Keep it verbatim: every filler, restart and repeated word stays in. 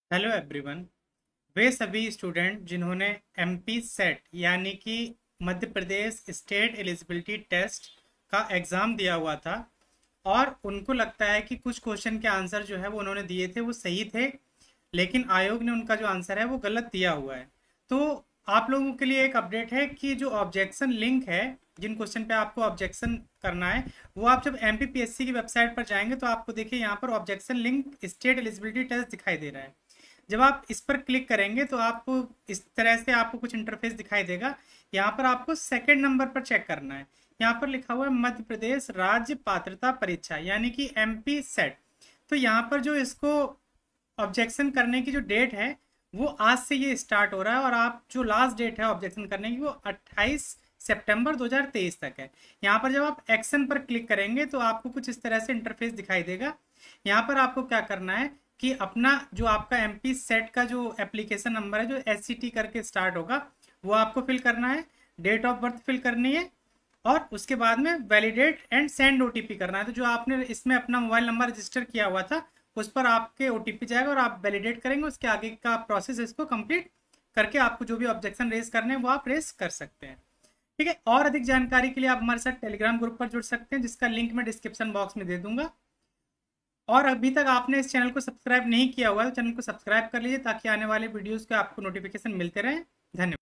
Hello everyone. वे सभी student जिन्होंने MP SET यानी कि Madhya Pradesh state eligibility test का एग्ज़ाम दिया हुआ था और उनको लगता है कि कुछ क्वेश्चन के आंसर जो है वो उन्होंने दिए थे वो सही थे, लेकिन आयोग ने उनका जो आंसर है वो गलत दिया हुआ है। तो आप लोगों के लिए एक अपडेट है कि जो ऑब्जेक्शन लिंक है, जिन क्वेश्चन पे आपको ऑब्जेक्शन करना है, वो आप जब एमपीपीएससी की वेबसाइट पर जाएंगे तो आपको देखिए यहाँ पर objection link state eligibility test दिखाई दे रहा है। जब आप इस पर क्लिक करेंगे तो आपको इस तरह से आपको कुछ इंटरफेस दिखाई देगा। यहाँ पर आपको सेकंड नंबर पर चेक करना है। यहाँ पर लिखा हुआ है मध्य प्रदेश राज्य पात्रता परीक्षा यानी कि एमपी सेट। तो यहाँ पर जो इसको ऑब्जेक्शन करने की जो डेट है वो आज से ये स्टार्ट हो रहा है और आप जो लास्ट डेट है ऑब्जेक्शन करने की वो अट्ठाईस सितंबर दो हज़ार तेईस तक है। यहाँ पर जब आप एक्शन पर क्लिक करेंगे तो आपको कुछ इस तरह से इंटरफेस दिखाई देगा। यहाँ पर आपको क्या करना है कि अपना जो आपका एमपी सेट का जो एप्लीकेशन नंबर है जो एस सी टी करके स्टार्ट होगा वो आपको फिल करना है, डेट ऑफ बर्थ फिल करनी है और उसके बाद में वैलिडेट एंड सेंड ओटीपी करना है। तो जो आपने इसमें अपना मोबाइल नंबर रजिस्टर किया हुआ था उस पर आपके ओटीपी जाएगा और आप वैलिडेट करेंगे। उसके आगे का प्रोसेस इसको कंप्लीट करके आपको जो भी ऑब्जेक्शन रेज करने हैं वो आप रेज कर सकते हैं। ठीक है, और अधिक जानकारी के लिए आप हमारे साथ टेलीग्राम ग्रुप पर जुड़ सकते हैं जिसका लिंक मैं डिस्क्रिप्शन बॉक्स में दे दूंगा। और अभी तक आपने इस चैनल को सब्सक्राइब नहीं किया हुआ है तो चैनल को सब्सक्राइब कर लीजिए ताकि आने वाले वीडियोस के आपको नोटिफिकेशन मिलते रहें। धन्यवाद।